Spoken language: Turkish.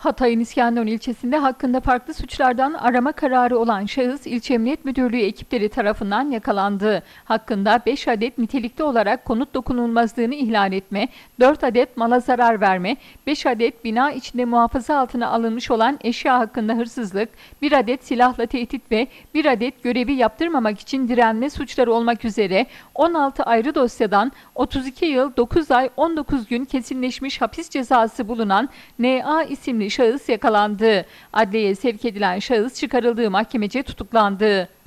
Hatay'ın İskenderun ilçesinde hakkında farklı suçlardan arama kararı olan şahıs İlçe Emniyet Müdürlüğü ekipleri tarafından yakalandı. Hakkında 5 adet nitelikli olarak konut dokunulmazlığını ihlal etme, 4 adet mala zarar verme, 5 adet bina içinde muhafaza altına alınmış olan eşya hakkında hırsızlık, 1 adet silahla tehdit ve 1 adet görevi yaptırmamak için direnme suçları olmak üzere 16 ayrı dosyadan 32 yıl 9 ay 19 gün kesinleşmiş hapis cezası bulunan N.A. isimli şahıs yakalandı. Adliyeye sevk edilen şahıs çıkarıldığı mahkemece tutuklandı.